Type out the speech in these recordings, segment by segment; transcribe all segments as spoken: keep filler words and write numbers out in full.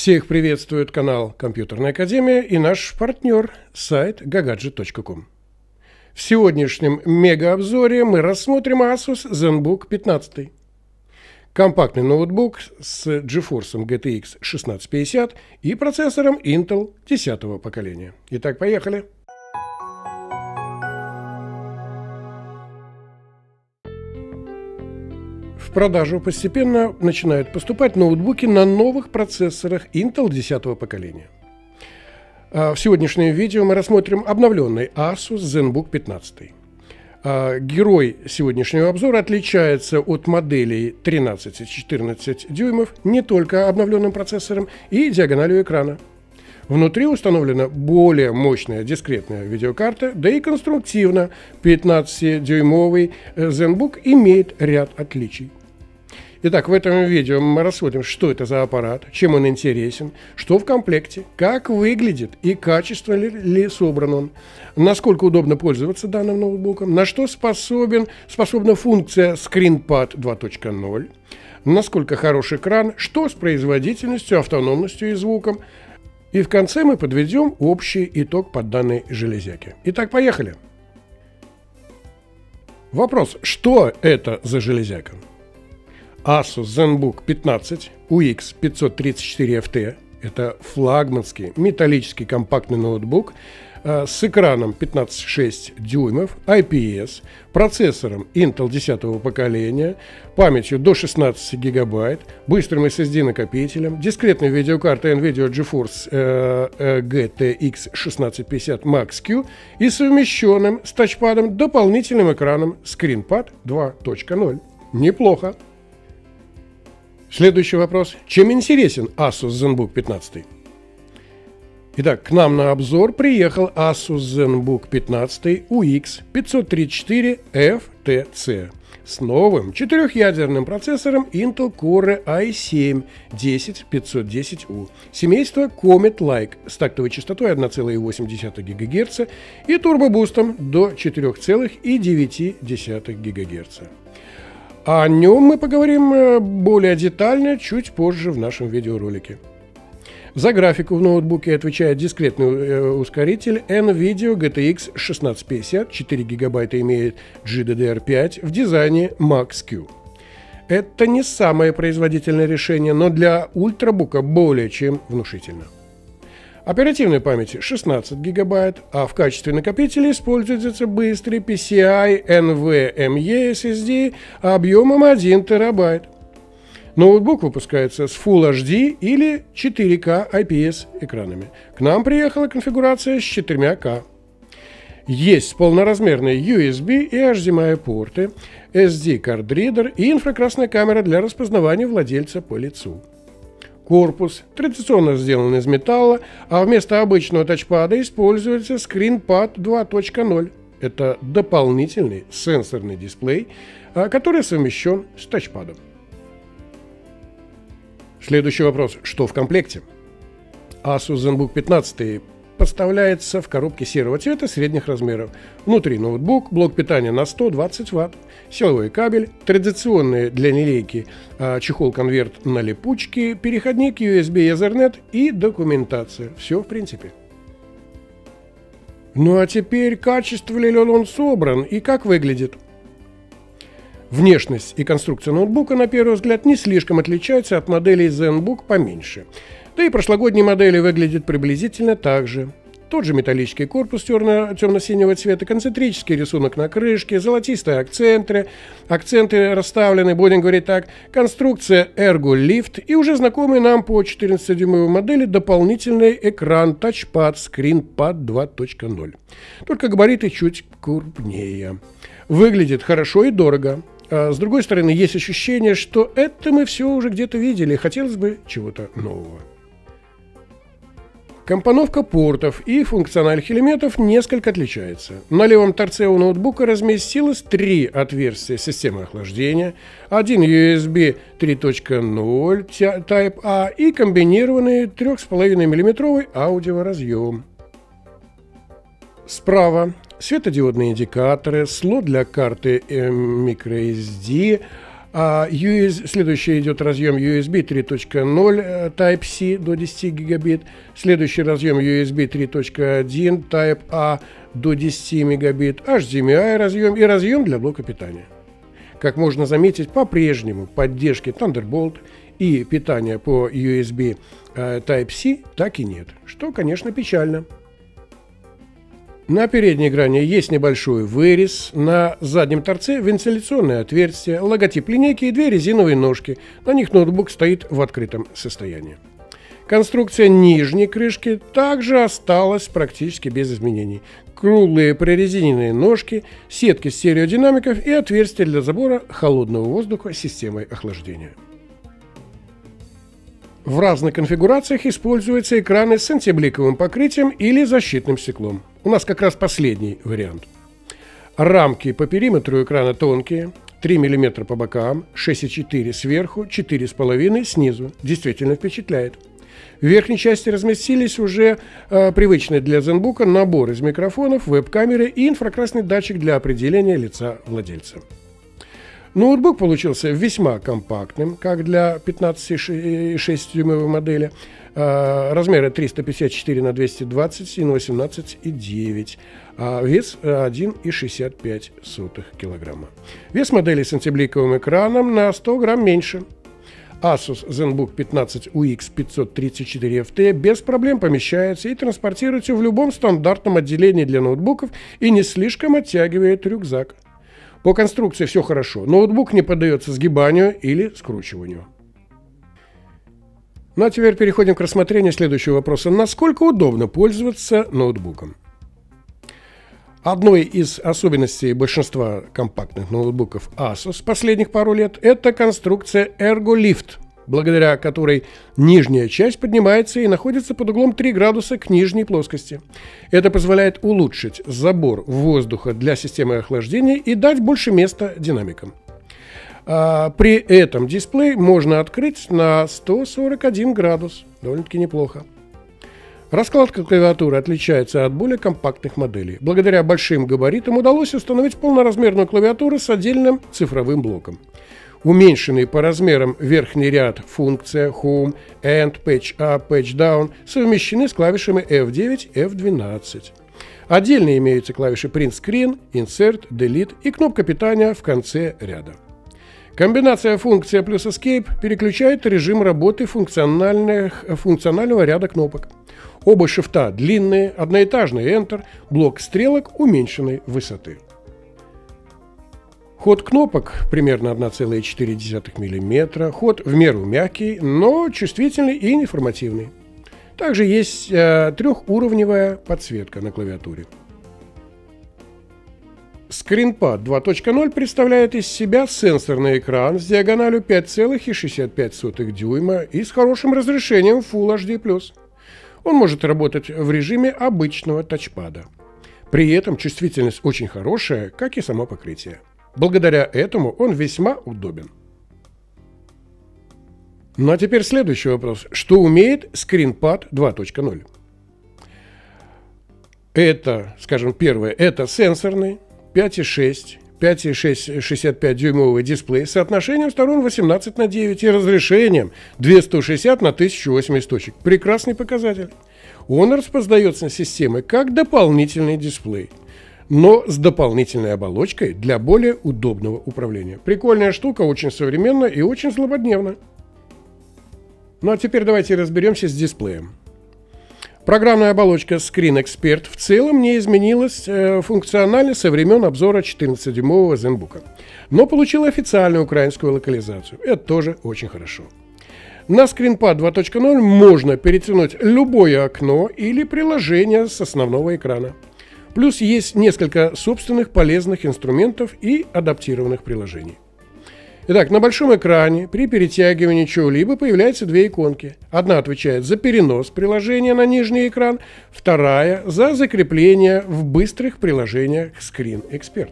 Всех приветствует канал Компьютерная Академия и наш партнер сайт гагаджет точка ком. В сегодняшнем мега-обзоре мы рассмотрим Asus ZenBook пятнадцать. Компактный ноутбук с GeForce джи ти экс шестнадцать пятьдесят и процессором Intel десятого поколения. Итак, поехали! В продажу постепенно начинают поступать ноутбуки на новых процессорах Intel десятого поколения. В сегодняшнем видео мы рассмотрим обновленный Asus ZenBook пятнадцать. Герой сегодняшнего обзора отличается от моделей тринадцать и четырнадцать дюймов не только обновленным процессором и диагональю экрана. Внутри установлена более мощная дискретная видеокарта, да и конструктивно пятнадцатидюймовый ZenBook имеет ряд отличий. Итак, в этом видео мы рассмотрим, что это за аппарат, чем он интересен, что в комплекте, как выглядит и качественно ли, ли собран он, насколько удобно пользоваться данным ноутбуком, на что способен, способна функция ScreenPad два точка ноль, насколько хорош экран, что с производительностью, автономностью и звуком. И в конце мы подведем общий итог под данной железяке. Итак, поехали. Вопрос, что это за железяка? Asus ZenBook пятнадцать ю икс пятьсот тридцать четыре эф ти – это флагманский металлический компактный ноутбук э, с экраном пятнадцать целых шесть десятых дюймов, ай пи эс, процессором Intel десятого поколения, памятью до шестнадцати гигабайт, быстрым эс эс ди-накопителем, дискретной видеокартой NVIDIA GeForce э, э, джи ти экс шестнадцать пятьдесят Max-Q и совмещенным с тачпадом дополнительным экраном ScreenPad два точка ноль. Неплохо. Следующий вопрос. Чем интересен Asus ZenBook пятнадцать? Итак, к нам на обзор приехал Asus ZenBook пятнадцать ю икс пятьсот тридцать четыре эф ти си с новым четырехъядерным процессором Intel Core ай семь десять пятьсот десять ю, семейства Comet Lake с тактовой частотой одна целая восемь десятых гигагерца и турбобустом до четыре целых девять десятых гигагерца. О нем мы поговорим более детально чуть позже в нашем видеоролике. За графику в ноутбуке отвечает дискретный ускоритель NVIDIA джи ти экс шестнадцать пятьдесят, четыре гигабайта имеет джи ди ди ар пять в дизайне Max-Q. Это не самое производительное решение, но для ультрабука более чем внушительно. Оперативной памяти шестнадцать гигабайт, а в качестве накопителя используется быстрый пи си ай NVMe эс эс ди объемом один терабайт. Ноутбук выпускается с Full эйч ди или четыре ка ай пи эс экранами. К нам приехала конфигурация с четырьмя ка. Есть полноразмерные ю эс би и эйч ди эм ай порты, эс ди-кардридер и инфракрасная камера для распознавания владельца по лицу. Корпус традиционно сделан из металла, а вместо обычного тачпада используется ScreenPad два точка ноль. Это дополнительный сенсорный дисплей, который совмещен с тачпадом. Следующий вопрос. Что в комплекте? Asus ZenBook пятнадцать поставляется в коробке серого цвета средних размеров. Внутри ноутбук, блок питания на сто двадцать ватт, силовой кабель, традиционный для нелейки а, чехол-конверт на липучке, переходник ю эс би Ethernet и документация. Все в принципе. Ну а теперь, качественно ли он собран и как выглядит? Внешность и конструкция ноутбука, на первый взгляд, не слишком отличаются от моделей ZenBook поменьше. Да и прошлогодние модели выглядят приблизительно так же. Тот же металлический корпус темно-синего цвета, концентрический рисунок на крышке, золотистые акценты, акценты расставлены, будем говорить так, конструкция Ergo Lift и уже знакомый нам по четырнадцатидюймовой модели дополнительный экран тачпад ScreenPad два точка ноль. Только габариты чуть крупнее. Выглядит хорошо и дорого. А с другой стороны, есть ощущение, что это мы все уже где-то видели, хотелось бы чего-то нового. Компоновка портов и функциональных элементов несколько отличается. На левом торце у ноутбука разместилось три отверстия системы охлаждения, один ю эс би три точка ноль Type A и комбинированный три целых пять десятых миллиметровый аудиоразъем. Справа светодиодные индикаторы, слот для карты microSD, А ю эс би, следующий идет разъем ю эс би три точка ноль Type-C до десяти гигабит. Следующий разъем ю эс би три точка один Type-A до десяти мегабит. эйч ди эм ай разъем и разъем для блока питания. Как можно заметить, по-прежнему поддержки Thunderbolt и питания по ю эс би Type-C так и нет, что, конечно, печально. На передней грани есть небольшой вырез, на заднем торце вентиляционное отверстие, логотип линейки и две резиновые ножки. На них ноутбук стоит в открытом состоянии. Конструкция нижней крышки также осталась практически без изменений. Круглые прорезиненные ножки, сетки стереодинамиков и отверстия для забора холодного воздуха с системой охлаждения. В разных конфигурациях используются экраны с антибликовым покрытием или защитным стеклом. У нас как раз последний вариант. Рамки по периметру экрана тонкие, три миллиметра по бокам, шесть и четыре сверху, четыре и пять снизу. Действительно впечатляет. В верхней части разместились уже э, привычные для ZenBook набор из микрофонов, веб-камеры и инфракрасный датчик для определения лица владельца. Ноутбук получился весьма компактным, как для пятнадцати и шести дюймовой модели. Э, размеры триста пятьдесят четыре на двести двадцать и на восемнадцать и девять. А вес один и шестьдесят пять сотых килограмма. Вес модели с антибликовым экраном на сто грамм меньше. Asus ZenBook пятнадцать ю икс пятьсот тридцать четыре эф ти без проблем помещается и транспортируется в любом стандартном отделении для ноутбуков и не слишком оттягивает рюкзак. По конструкции все хорошо. Ноутбук не поддается сгибанию или скручиванию. Ну а теперь переходим к рассмотрению следующего вопроса. Насколько удобно пользоваться ноутбуком? Одной из особенностей большинства компактных ноутбуков Asus последних пару лет – это конструкция ErgoLift, благодаря которой нижняя часть поднимается и находится под углом три градуса к нижней плоскости. Это позволяет улучшить забор воздуха для системы охлаждения и дать больше места динамикам. А при этом дисплей можно открыть на сто сорок один градус, довольно-таки неплохо. Раскладка клавиатуры отличается от более компактных моделей. Благодаря большим габаритам удалось установить полноразмерную клавиатуру с отдельным цифровым блоком. Уменьшенный по размерам верхний ряд функция Home, End, Patch Up, Patch Down совмещены с клавишами эф девять, эф двенадцать. Отдельно имеются клавиши Print Screen, Insert, Delete и кнопка питания в конце ряда. Комбинация функция плюс Escape переключает режим работы функционального ряда кнопок. Оба шифта длинные, одноэтажный Enter, блок стрелок уменьшенной высоты. Ход кнопок примерно одна целая четыре десятых миллиметра, ход в меру мягкий, но чувствительный и информативный. Также есть э, трехуровневая подсветка на клавиатуре. ScreenPad два точка ноль представляет из себя сенсорный экран с диагональю пять целых шестьдесят пять сотых дюйма и с хорошим разрешением Full эйч ди плюс. Он может работать в режиме обычного тачпада. При этом чувствительность очень хорошая, как и само покрытие. Благодаря этому он весьма удобен. Ну а теперь следующий вопрос. Что умеет ScreenPad два точка ноль? Это, скажем, первое, это сенсорный пять и шесть, пять и шесть шестьдесят пять дюймовый дисплей с соотношением сторон восемнадцать на девять и разрешением двести шестьдесят на тысячу восемьдесят точек. Прекрасный показатель. Он распознается системой как дополнительный дисплей, но с дополнительной оболочкой для более удобного управления. Прикольная штука, очень современная и очень злободневная. Ну а теперь давайте разберемся с дисплеем. Программная оболочка Screen Expert в целом не изменилась э, функционально со времен обзора четырнадцатидюймового ZenBook, но получила официальную украинскую локализацию. Это тоже очень хорошо. На ScreenPad два точка ноль можно перетянуть любое окно или приложение с основного экрана. Плюс есть несколько собственных полезных инструментов и адаптированных приложений. Итак, на большом экране при перетягивании чего-либо появляются две иконки. Одна отвечает за перенос приложения на нижний экран, вторая за закрепление в быстрых приложениях Screen Expert.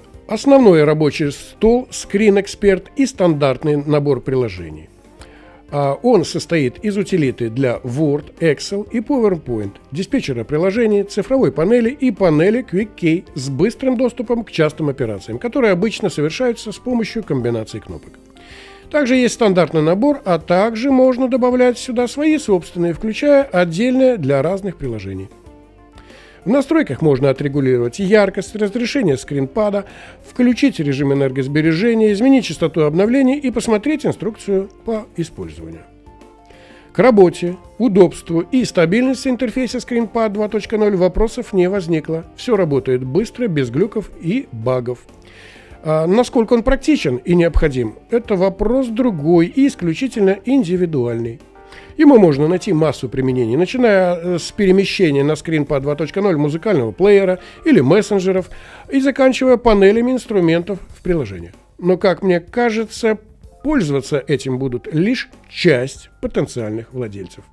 Основной рабочий стол Screen Expert и стандартный набор приложений. Он состоит из утилиты для Word, Excel и PowerPoint, диспетчера приложений, цифровой панели и панели Quick Key с быстрым доступом к частым операциям, которые обычно совершаются с помощью комбинаций кнопок. Также есть стандартный набор, а также можно добавлять сюда свои собственные, включая отдельные для разных приложений. В настройках можно отрегулировать яркость, разрешение скринпада, включить режим энергосбережения, изменить частоту обновлений и посмотреть инструкцию по использованию. К работе, удобству и стабильности интерфейса ScreenPad два точка ноль вопросов не возникло. Все работает быстро, без глюков и багов. А насколько он практичен и необходим, это вопрос другой и исключительно индивидуальный. Ему можно найти массу применений, начиная с перемещения на ScreenPad два точка ноль музыкального плеера или мессенджеров и заканчивая панелями инструментов в приложениях. Но, как мне кажется, пользоваться этим будут лишь часть потенциальных владельцев.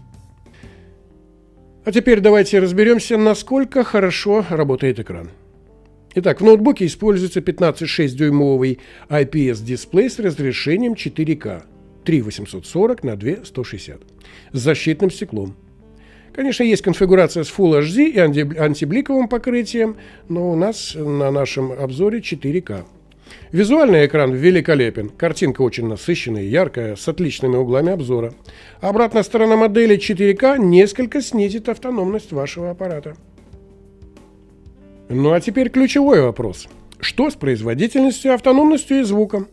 А теперь давайте разберемся, насколько хорошо работает экран. Итак, в ноутбуке используется пятнадцать целых шесть десятых дюймовый ай пи эс-дисплей с разрешением четыре ка. три тысячи восемьсот сорок на две тысячи сто шестьдесят с защитным стеклом. Конечно, есть конфигурация с Full эйч ди и антибликовым покрытием, но у нас на нашем обзоре четыре ка. Визуальный экран великолепен, картинка очень насыщенная и яркая, с отличными углами обзора. Обратная сторона модели четыре ка несколько снизит автономность вашего аппарата. Ну а теперь ключевой вопрос. Что с производительностью, автономностью и звуком?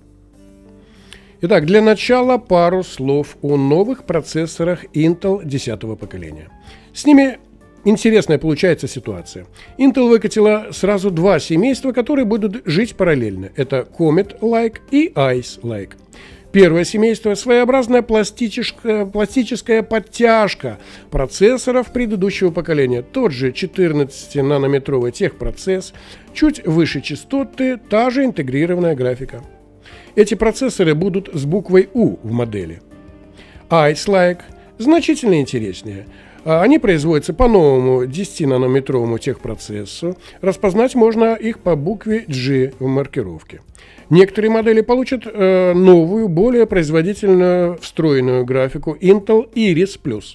Итак, для начала пару слов о новых процессорах Intel десятого поколения. С ними интересная получается ситуация. Intel выкатила сразу два семейства, которые будут жить параллельно. Это Comet-like и Ice-like. Первое семейство – своеобразная пластическая, пластическая подтяжка процессоров предыдущего поколения. Тот же четырнадцатинанометровый техпроцесс, чуть выше частоты, та же интегрированная графика. Эти процессоры будут с буквой У в модели. Ice-like значительно интереснее. Они производятся по новому десятинанометровому техпроцессу. Распознать можно их по букве G в маркировке. Некоторые модели получат э, новую, более производительную встроенную графику Intel Iris Plus.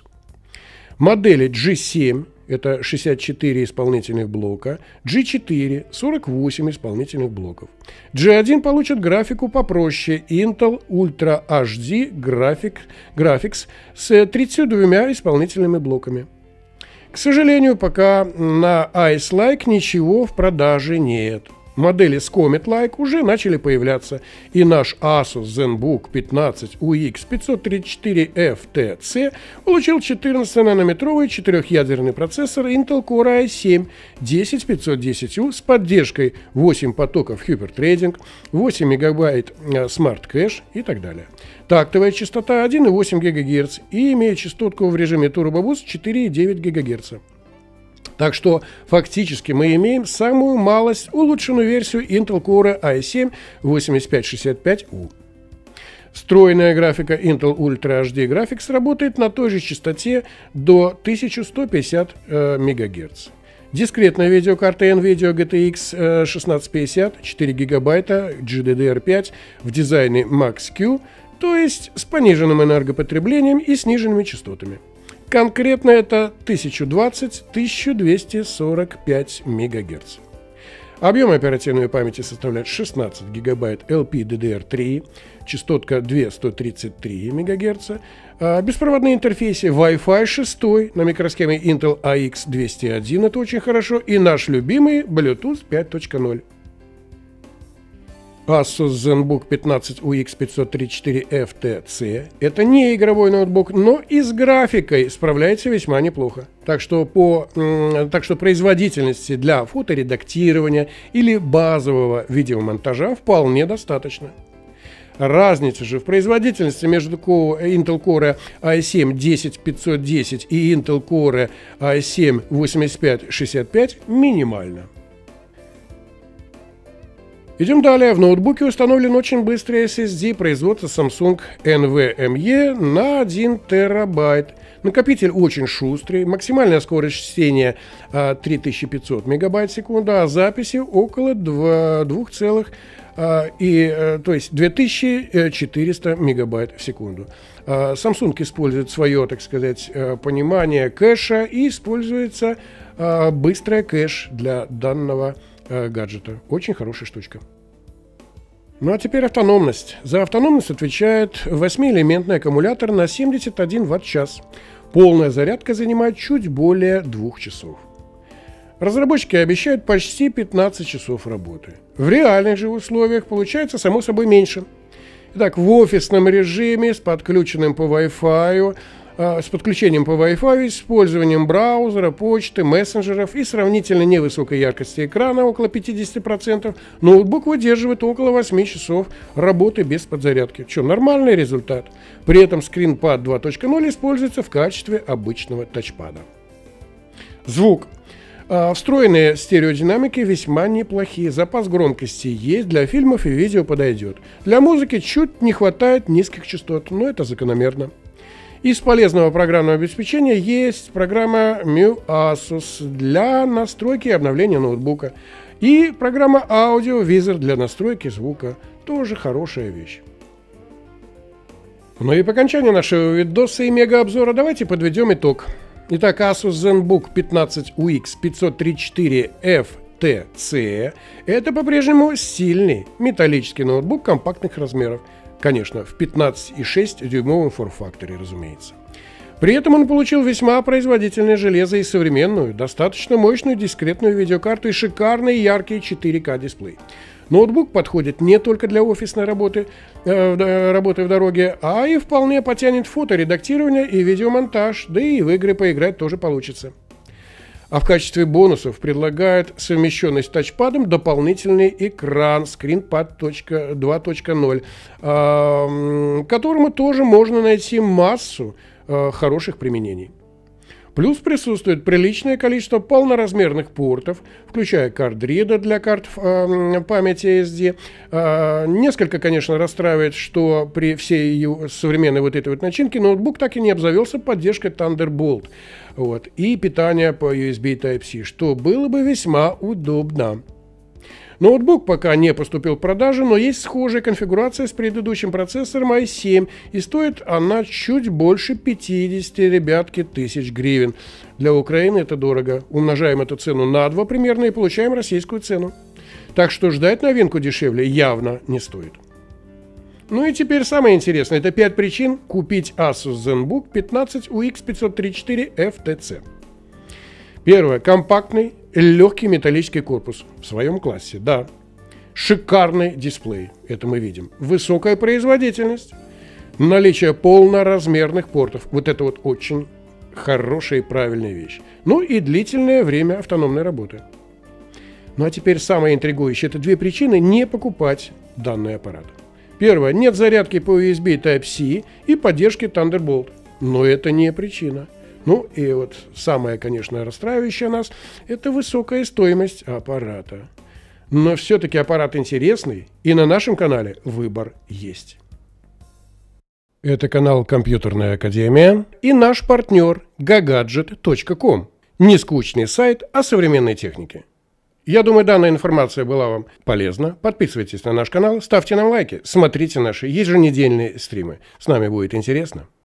Модели джи семь – это шестьдесят четыре исполнительных блока, джи четыре – сорок восемь исполнительных блоков. джи один получит графику попроще Intel Ultra эйч ди Graphic, Graphics с тридцатью двумя исполнительными блоками. К сожалению, пока на Ice-like ничего в продаже нет. Модели с Comet-like уже начали появляться, и наш Asus ZenBook пятнадцать ю икс пятьсот тридцать четыре эф ти си получил четырнадцатинанометровый четырехъядерный процессор Intel Core ай семь десять пятьсот десять ю с поддержкой восемь потоков Hyperthreading, восемь мегабайт Smart Cache и так далее. Тактовая частота один и восемь гигагерц и имеет частотку в режиме Turbo Boost четыре и девять гигагерца. Так что фактически мы имеем самую малость улучшенную версию Intel Core ай семь восемьдесят пять шестьдесят пять ю. Встроенная графика Intel Ultra эйч ди Graphics работает на той же частоте до тысяча сто пятьдесят э, мегагерц. Дискретная видеокарта NVIDIA джи ти экс э, шестнадцать пятьдесят, четыре гигабайта, джи ди ди ар пять в дизайне Max-Q, то есть с пониженным энергопотреблением и сниженными частотами. Конкретно это тысяча двадцать — тысяча двести сорок пять мегагерц. Объем оперативной памяти составляет шестнадцать гигабайт эл пи ди ди ар три, частотка две тысячи сто тридцать три мегагерца, а беспроводные интерфейсы Wi-Fi шесть на микросхеме Intel эй икс двести один, это очень хорошо, и наш любимый Bluetooth пять точка ноль. Asus ZenBook пятнадцать ю икс пятьсот тридцать четыре эф ти си – это не игровой ноутбук, но и с графикой справляется весьма неплохо. Так что, по, так что производительности для фоторедактирования или базового видеомонтажа вполне достаточно. Разница же в производительности между Intel Core ай семь десять пятьсот десять и Intel Core ай семь восемьдесят пять шестьдесят пять минимальна. Идем далее. В ноутбуке установлен очень быстрый эс эс ди производства Samsung эн ви эм и на один терабайт. Накопитель очень шустрый, максимальная скорость чтения три тысячи пятьсот мегабайт в секунду, а записи около двух целых, и, то есть две тысячи четыреста мегабайт в секунду. Samsung использует свое, так сказать, понимание кэша, и используется быстрый кэш для данного гаджета. Очень хорошая штучка. Ну а теперь автономность. За автономность отвечает восьмиэлементный аккумулятор на семьдесят один ватт-час. Полная зарядка занимает чуть более двух часов. Разработчики обещают почти пятнадцать часов работы. В реальных же условиях получается, само собой, меньше. Итак, в офисном режиме с подключенным по Wi-Fi, э, с подключением по Wi-Fi, использованием браузера, почты, мессенджеров и сравнительно невысокой яркости экрана, около пятьдесят процентов, ноутбук выдерживает около восьми часов работы без подзарядки. Что, нормальный результат. При этом ScreenPad два точка ноль используется в качестве обычного тачпада. Звук. Встроенные стереодинамики весьма неплохие. Запас громкости есть, для фильмов и видео подойдет. Для музыки чуть не хватает низких частот, но это закономерно. Из полезного программного обеспечения есть программа Mu Asus для настройки и обновления ноутбука. И программа Audio Wizard для настройки звука. Тоже хорошая вещь. Ну и по окончании нашего видоса и мега-обзора давайте подведем итог. Итак, Asus ZenBook пятнадцать ю икс пятьсот тридцать четыре эф ти си – это по-прежнему сильный металлический ноутбук компактных размеров. Конечно, в пятнадцать и шесть дюймовом форм-факторе, разумеется. При этом он получил весьма производительное железо и современную, достаточно мощную дискретную видеокарту и шикарный яркий четыре ка дисплей. Ноутбук подходит не только для офисной работы, э, работы в дороге, а и вполне потянет фоторедактирование и видеомонтаж, да и в игры поиграть тоже получится. А в качестве бонусов предлагает совмещенный с тачпадом дополнительный экран ScreenPad два точка ноль, э, которому тоже можно найти массу э, хороших применений. Плюс присутствует приличное количество полноразмерных портов, включая карт-ридер для карт э, памяти эс ди. Э, несколько, конечно, расстраивает, что при всей ее современной вот этой вот начинке ноутбук так и не обзавелся поддержкой Thunderbolt, вот, и питание по ю эс би Type-C, что было бы весьма удобно. Ноутбук пока не поступил в продажу, но есть схожая конфигурация с предыдущим процессором ай семь, и стоит она чуть больше пятидесяти, ребятки, тысяч гривен. Для Украины это дорого. Умножаем эту цену на два примерно и получаем российскую цену. Так что ждать новинку дешевле явно не стоит. Ну и теперь самое интересное. Это пять причин купить Asus ZenBook пятнадцать ю икс пятьсот тридцать четыре эф ти си. Первое. Компактный, легкий металлический корпус в своем классе, да. Шикарный дисплей, это мы видим. Высокая производительность, наличие полноразмерных портов. Вот это вот очень хорошая и правильная вещь. Ну и длительное время автономной работы. Ну а теперь самое интригующее. Это две причины не покупать данный аппарат. Первое. Нет зарядки по ю эс би Type-C и поддержки Thunderbolt. Но это не причина. Ну и вот самое, конечно, расстраивающее нас – это высокая стоимость аппарата. Но все-таки аппарат интересный, и на нашем канале выбор есть. Это канал «Компьютерная академия» и наш партнер гагаджет точка ком. Нескучный сайт о современной технике. Я думаю, данная информация была вам полезна. Подписывайтесь на наш канал, ставьте нам лайки, смотрите наши еженедельные стримы. С нами будет интересно.